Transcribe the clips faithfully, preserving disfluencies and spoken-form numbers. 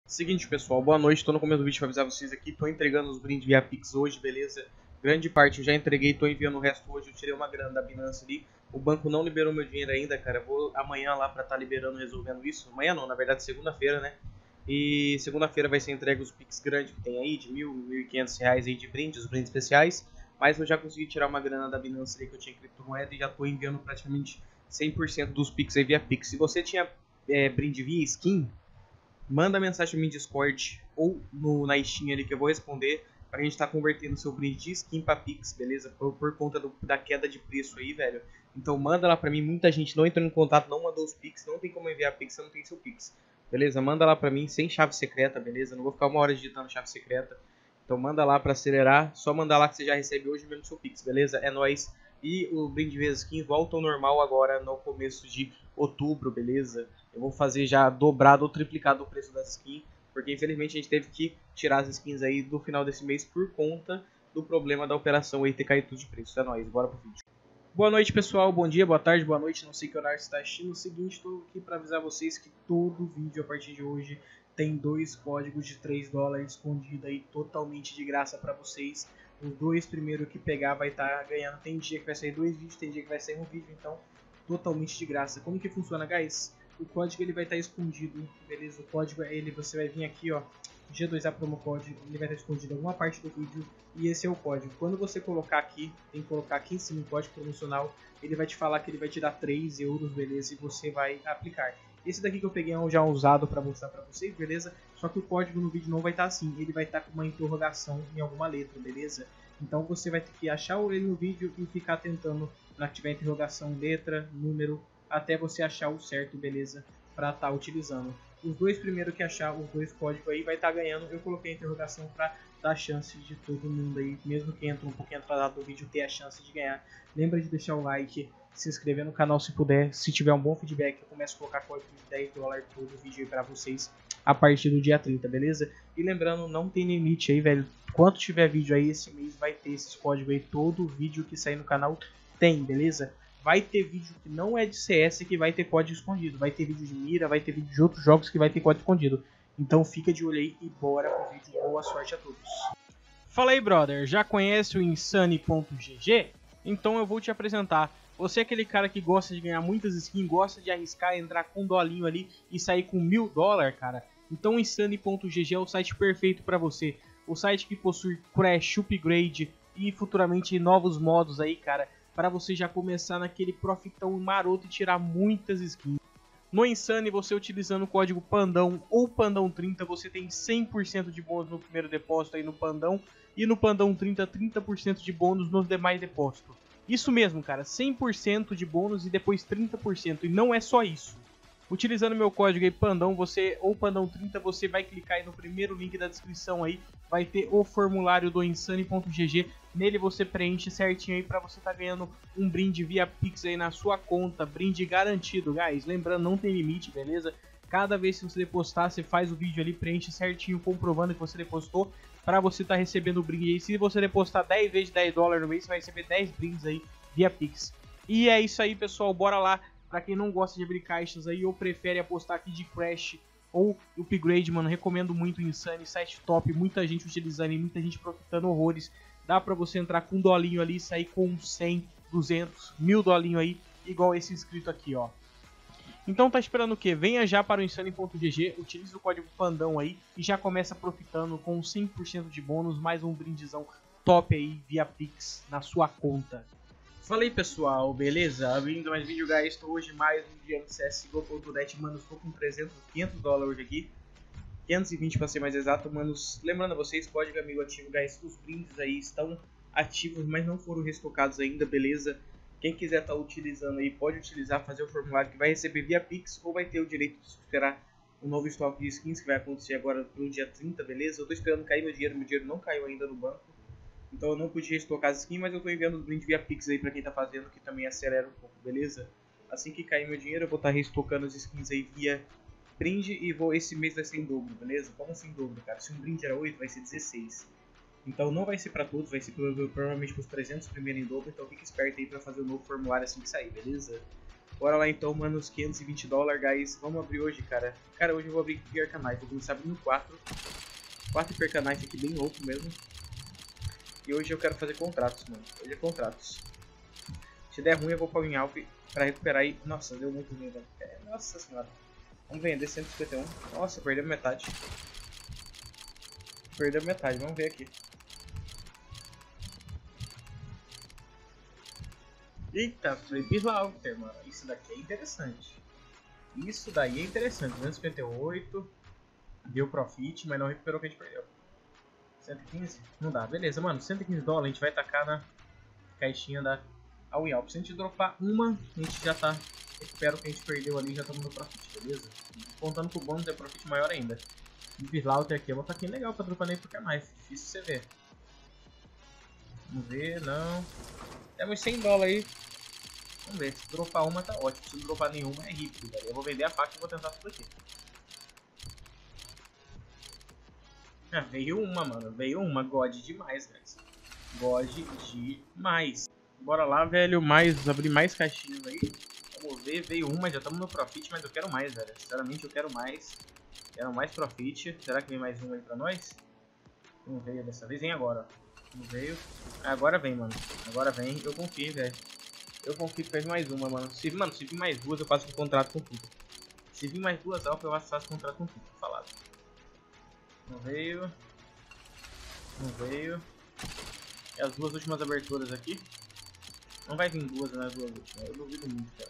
Seguinte, pessoal, boa noite. Tô no começo do vídeo para avisar vocês aqui. Tô entregando os brindes via Pix hoje, beleza? Grande parte eu já entreguei, tô enviando o resto hoje. Eu tirei uma grana da Binance ali. O banco não liberou meu dinheiro ainda, cara. Vou amanhã lá pra estar tá liberando, resolvendo isso. Amanhã não, na verdade, segunda-feira, né? E segunda-feira vai ser entregue os Pix grandes que tem aí, de mil, mil e quinhentos reais aí de brinde, os brindes especiais. Mas eu já consegui tirar uma grana da Binance ali que eu tinha criptomoeda e já tô enviando praticamente cem por cento dos Pix aí via Pix. Se você tinha é, brinde via skin, manda mensagem no meu Discord ou no, na Steam ali que eu vou responder pra gente estar tá convertendo seu brinde de skin pra Pix, beleza? Por, por conta do, da queda de preço aí, velho. Então manda lá pra mim, muita gente não entrou em contato, não mandou os Pix, não tem como enviar Pix, você não tem seu Pix. Beleza? Manda lá pra mim, sem chave secreta, beleza? Não vou ficar uma hora digitando chave secreta. Então manda lá pra acelerar, só mandar lá que você já recebe hoje mesmo seu Pix, beleza? É nóis. E o brinde via skin volta ao normal agora no começo de outubro, beleza? Eu vou fazer já dobrado ou triplicado o preço das skins, porque infelizmente a gente teve que tirar as skins aí do final desse mês por conta do problema da operação aí ter caído tudo de preço. É nóis, bora pro vídeo. Boa noite, pessoal, bom dia, boa tarde, boa noite, não sei que horário você está assistindo. O seguinte, estou aqui para avisar vocês que todo vídeo a partir de hoje tem dois códigos de três dólares escondido aí totalmente de graça para vocês. Os dois primeiros que pegar vai estar tá ganhando. Tem dia que vai sair dois vídeos, tem dia que vai sair um vídeo, então totalmente de graça. Como que funciona, guys? O código ele vai estar tá escondido, beleza? O código é ele, você vai vir aqui, ó, G dois A Promo Code, ele vai estar escondido em alguma parte do vídeo e esse é o código. Quando você colocar aqui, tem que colocar aqui em cima o código promocional, ele vai te falar que ele vai te dar três euros, beleza? E você vai aplicar. Esse daqui que eu peguei é um já usado para mostrar para vocês, beleza? Só que o código no vídeo não vai estar tá assim, ele vai estar tá com uma interrogação em alguma letra, beleza? Então você vai ter que achar ele no vídeo e ficar tentando para tiver interrogação, letra, número, até você achar o certo, beleza? Para estar tá utilizando. Os dois primeiros que achar os dois códigos aí vai estar tá ganhando. Eu coloquei a interrogação para dar chance de todo mundo aí, mesmo que entra um pouquinho atrasado do vídeo, ter a chance de ganhar. Lembra de deixar o like, se inscrever no canal se puder. Se tiver um bom feedback, eu começo a colocar código de dez dólares todo o vídeo aí para vocês a partir do dia trinta, beleza? E lembrando, não tem limite aí, velho. Quanto tiver vídeo aí esse mês, vai ter esses códigos aí. Todo vídeo que sair no canal tem, beleza? Vai ter vídeo que não é de C S que vai ter código escondido. Vai ter vídeo de mira, vai ter vídeo de outros jogos que vai ter código escondido. Então fica de olho aí e bora pro vídeo. Boa sorte a todos. Fala aí, brother. Já conhece o Insane ponto G G? Então eu vou te apresentar. Você é aquele cara que gosta de ganhar muitas skins, gosta de arriscar, entrar com um dolinho ali e sair com mil dólares, cara? Então o Insane ponto G G é o site perfeito para você. O site que possui crash, upgrade e futuramente novos modos aí, cara, para você já começar naquele profitão maroto e tirar muitas skins. No Insane, você utilizando o código Pandão ou Pandão trinta, você tem cem por cento de bônus no primeiro depósito aí no Pandão, e no Pandão trinta, trinta por cento de bônus nos demais depósitos. Isso mesmo, cara, cem por cento de bônus e depois trinta por cento, e não é só isso. Utilizando meu código aí Pandão, você ou Pandão trinta, você vai clicar aí no primeiro link da descrição aí, vai ter o formulário do Insane ponto G G. Nele você preenche certinho aí para você estar tá ganhando um brinde via Pix aí na sua conta, brinde garantido, guys. Lembrando, não tem limite, beleza? Cada vez que você depositar, você faz o vídeo ali, preenche certinho, comprovando que você depositou, para você estar tá recebendo o brinde aí. Se você depositar dez vezes dez dólares no mês, você vai receber dez brindes aí via Pix. E é isso aí, pessoal, bora lá. Pra quem não gosta de abrir caixas aí ou prefere apostar aqui de Crash ou Upgrade, mano, recomendo muito o Insane, site top, muita gente utilizando e muita gente profitando horrores. Dá pra você entrar com um dolinho ali e sair com cem, duzentos, mil dolinho aí, igual esse inscrito aqui, ó. Então tá esperando o que? Venha já para o Insane ponto G G, utilize o código Pandão aí e já começa profitando com cem por cento de bônus, mais um brindezão top aí via Pix na sua conta. Fala aí, pessoal, beleza? Vindo mais vídeo, guys. Estou hoje mais um dia no C S G O ponto net, mano. Estou com trezentos, quinhentos dólares hoje aqui, quinhentos e vinte para ser mais exato, manos. Lembrando a vocês, código amigo ativo, guys. Os brindes aí estão ativos, mas não foram restocados ainda, beleza? Quem quiser estar tá utilizando aí, pode utilizar, fazer o formulário que vai receber via Pix ou vai ter o direito de esperar um novo estoque de skins que vai acontecer agora no dia trinta, beleza? Eu tô esperando cair meu dinheiro, meu dinheiro não caiu ainda no banco. Então eu não podia estocar as skins, mas eu tô enviando os brindes via Pix aí pra quem tá fazendo, que também acelera um pouco, beleza? Assim que cair meu dinheiro, eu vou estar tá reestocando as skins aí via brinde e vou, esse mês vai ser em dobro, beleza? Como assim em dobro, cara? Se um brinde era oito, vai ser dezesseis. Então não vai ser pra todos, vai ser provavelmente pros trezentos primeiro em dobro, então fique esperto aí pra fazer o novo formulário assim que sair, beleza? Bora lá então, mano, os quinhentos e vinte dólares, guys. Vamos abrir hoje, cara. Cara, hoje eu vou abrir Percanite. Vou começar abrindo quatro. quatro Percanite aqui, bem louco mesmo. E hoje eu quero fazer contratos, mano. Hoje é contratos. Se der ruim, eu vou pra Winalp pra recuperar aí. Nossa, deu muito ruim, velho. É, nossa senhora. Vamos vender cento e cinquenta e um. Nossa, perdeu metade. Perdeu metade, vamos ver aqui. Eita, Flip Lauter, mano. Isso daqui é interessante. Isso daí é interessante. duzentos e cinquenta e oito. Deu profit, mas não recuperou o que a gente perdeu. cento e quinze? Não dá. Beleza, mano. cento e quinze dólares a gente vai tacar na caixinha da Winalp. Se a gente dropar uma, a gente já tá. Recupera o que a gente perdeu ali e já estamos no profit, beleza? Contando com o bônus é profit maior ainda. Flip Lauter aqui é uma taquinha legal pra dropar nem porque é mais. Difícil você ver. Vamos ver, não. Temos cem dólares aí. Vamos ver, se dropar uma tá ótimo, se não dropar nenhuma é rico, velho. Eu vou vender a faca e vou tentar tudo aqui. Ah, veio uma, mano, veio uma, God demais, guys. God demais. Bora lá, velho, mais, abrir mais caixinhas aí. Vamos ver, veio uma, já estamos no profit, mas eu quero mais, velho. Sinceramente eu quero mais. Quero mais profit. Será que vem mais uma aí pra nós? Não veio dessa vez, vem agora. Não veio. Ah, agora vem, mano. Agora vem, eu confio, velho. Eu confio que faz mais uma, mano. Se, mano, se vir mais duas, eu faço um contrato com tudo. Se vir mais duas alfa, eu faço um contrato com tudo. Falado. Não veio. Não veio. E as duas últimas aberturas aqui. Não vai vir duas nas duas últimas. Eu duvido muito, cara.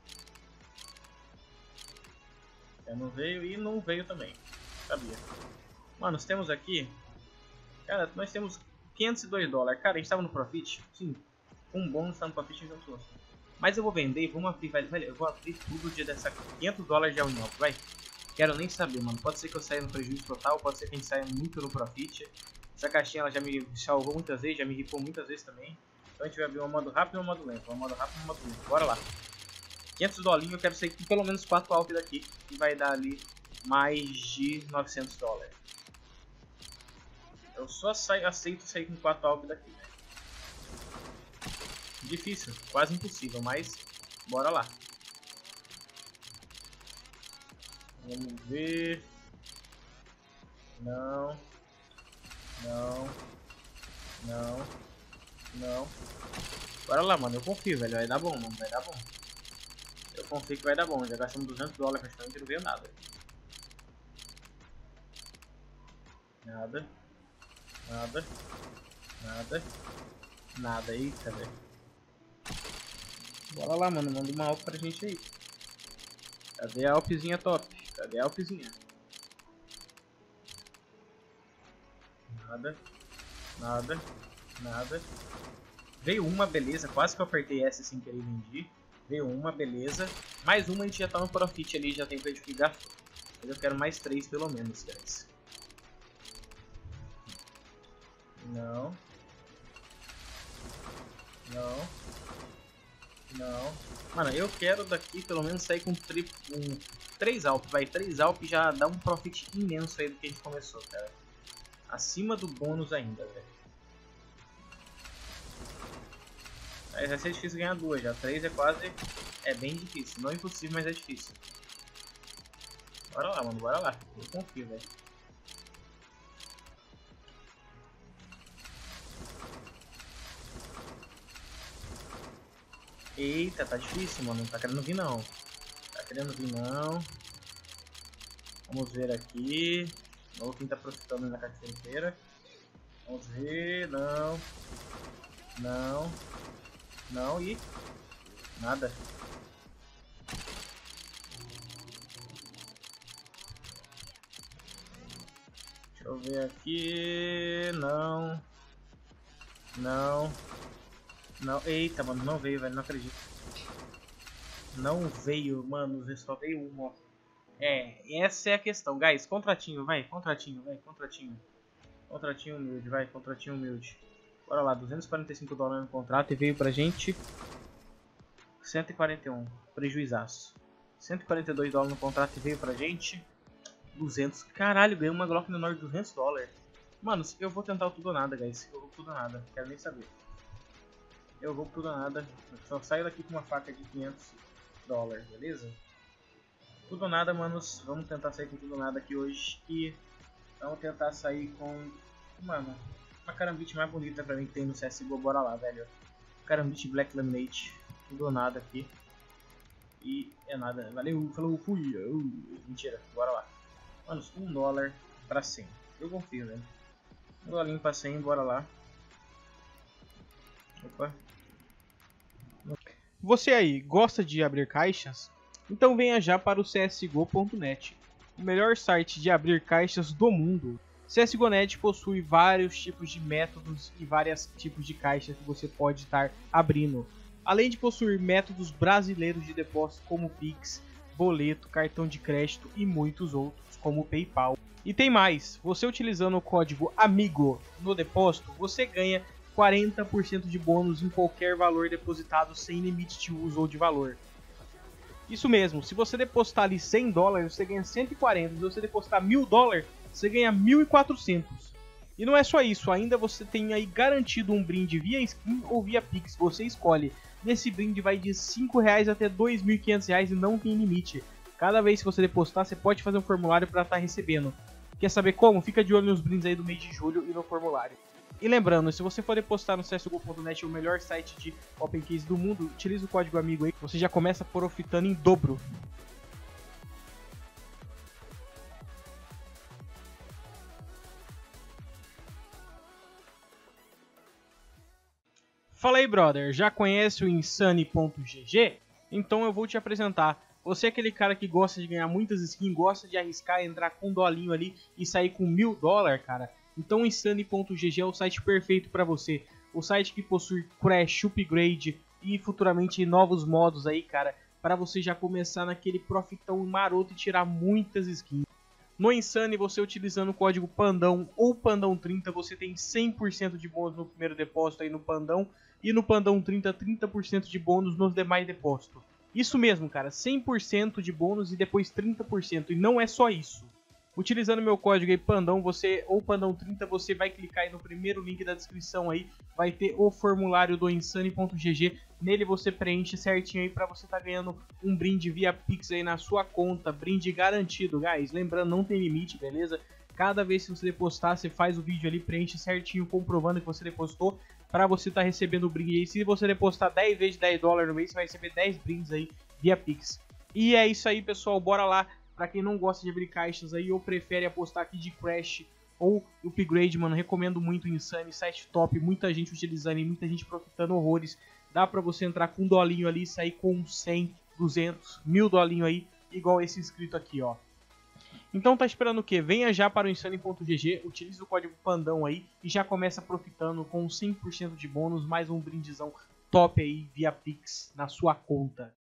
É, não veio e não veio também. Sabia. Mano, nós temos aqui... Cara, nós temos quinhentos e dois dólares. Cara, a gente tava no profit? Sim. Um bônus tá no profit junto. Mas eu vou vender, vamos abrir, velho, velho, eu vou abrir tudo dia dessa quinhentos dólares de Winalp, vai. Quero nem saber, mano. Pode ser que eu saia no prejuízo total, pode ser que a gente saia muito no profit. Essa caixinha ela já me salvou muitas vezes, já me ripou muitas vezes também. Então a gente vai abrir um modo rápido e um modo lento. Um modo rápido e um modo lento. Bora lá. quinhentos dólares, eu quero sair com pelo menos quatro alp daqui, que vai dar ali mais de novecentos dólares. Eu só saio, aceito sair com quatro alp daqui, né? Difícil, quase impossível, mas bora lá. Vamos ver. Não. Não. Não. Não. Bora lá, mano. Eu confio, velho. Vai dar bom, mano. Vai dar bom. Eu confio que vai dar bom. Já gastamos duzentos dólares praticamente e não veio nada. Nada. Nada. Nada. Nada. Eita, velho. Bora lá, mano. Manda uma alp pra gente aí. Cadê a alpzinha top? Cadê a alpzinha? Nada. Nada. Nada. Veio uma, beleza. Quase que eu apertei essa sem querer e vendi. Veio uma, beleza. Mais uma, a gente já tá no profit ali. Já tem pra gente gastar. Mas eu quero mais três pelo menos, guys. Não. Não. Não. Mano, eu quero daqui pelo menos sair com tri... um... três alp. Vai, três alp já dá um profit imenso aí do que a gente começou, cara. Acima do bônus ainda, velho. Aí vai ser difícil ganhar duas já. três é quase... É bem difícil. Não é impossível, mas é difícil. Bora lá, mano. Bora lá. Eu confio, velho. Eita, tá difícil, mano. Não tá querendo vir, não. Tá querendo vir, não. Vamos ver aqui. Vamos quem tá profitando na carteira inteira. Vamos ver. Não. Não. Não e... Nada. Deixa eu ver aqui. Não. Não. Não. Eita, mano. Não veio, velho. Não acredito. Não veio, mano. Só veio uma, ó. É, essa é a questão. Guys, contratinho, vai. Contratinho, vai. Contratinho. Contratinho humilde, vai. Contratinho humilde. Bora lá. duzentos e quarenta e cinco dólares no contrato e veio pra gente... cento e quarenta e um. Prejuizaço. cento e quarenta e dois dólares no contrato e veio pra gente... duzentos. Caralho, ganhei uma Glock menor de duzentos dólares. Mano, eu vou tentar o tudo ou nada, guys. Eu vou tudo ou nada. Quero nem saber. Eu vou tudo ou nada. Eu só saio daqui com uma faca de quinhentos. dólares, beleza? Tudo ou nada, manos. Vamos tentar sair com tudo ou nada aqui hoje. E vamos tentar sair com, mano, uma carambite mais bonita pra mim que tem no C S G O. Bora lá, velho. Carambite Black Laminate. Tudo ou nada aqui. E é nada. Valeu, falou, fui. Uh, mentira, bora lá. Manos, um dólar pra cem. Eu confio, né? Um dólar pra cem, bora lá. Opa. Você aí, gosta de abrir caixas? Então venha já para o C S G O ponto net, o melhor site de abrir caixas do mundo. C S G O ponto net possui vários tipos de métodos e vários tipos de caixas que você pode estar abrindo. Além de possuir métodos brasileiros de depósito como Pix, boleto, cartão de crédito e muitos outros, como o PayPal. E tem mais, você utilizando o código AMIGO no depósito, você ganha quarenta por cento de bônus em qualquer valor depositado sem limite de uso ou de valor. Isso mesmo, se você depositar ali cem dólares, você ganha cento e quarenta. Se você depositar mil dólares, você ganha mil e quatrocentos. E não é só isso, ainda você tem aí garantido um brinde via skin ou via Pix, você escolhe. Nesse brinde vai de cinco reais até dois mil e quinhentos reais e não tem limite. Cada vez que você depositar, você pode fazer um formulário para estar recebendo. Quer saber como? Fica de olho nos brindes aí do mês de julho e no formulário. E lembrando, se você for depositar no C S G O ponto net, o melhor site de Open Case do mundo, utilize o código AMIGO aí, que você já começa profitando em dobro. Fala aí, brother, já conhece o Insane ponto G G? Então eu vou te apresentar. Você é aquele cara que gosta de ganhar muitas skins, gosta de arriscar, entrar com um dolinho ali e sair com mil dólares, cara? Então o Insane ponto G G é o site perfeito para você. O site que possui crash, upgrade e futuramente novos modos aí, cara, para você já começar naquele profitão maroto e tirar muitas skins. No Insane, você utilizando o código Pandão ou Pandão trinta, você tem cem por cento de bônus no primeiro depósito aí no Pandão. E no Pandão trinta, trinta por cento de bônus nos demais depósitos. Isso mesmo, cara, cem por cento de bônus e depois trinta por cento. E não é só isso. Utilizando meu código aí Pandão, você ou Pandão trinta, você vai clicar aí no primeiro link da descrição aí, vai ter o formulário do Insane ponto G G. Nele você preenche certinho aí para você estar tá ganhando um brinde via Pix aí na sua conta, brinde garantido, guys. Lembrando, não tem limite, beleza? Cada vez que você depositar, você faz o vídeo ali, preenche certinho, comprovando que você depositou, para você estar tá recebendo o brinde aí. Se você depositar dez vezes dez dólares no mês, você vai receber dez brindes aí via Pix. E é isso aí, pessoal, bora lá. Pra quem não gosta de abrir caixas aí ou prefere apostar aqui de Crash ou Upgrade, mano, recomendo muito o Insane, site top, muita gente utilizando e muita gente profitando horrores. Dá pra você entrar com um dolinho ali e sair com cem, duzentos, mil dolinho aí, igual esse inscrito aqui, ó. Então tá esperando o quê? Venha já para o Insane ponto G G, utilize o código Pandão aí e já começa profitando com cem por cento de bônus, mais um brindezão top aí via Pix na sua conta.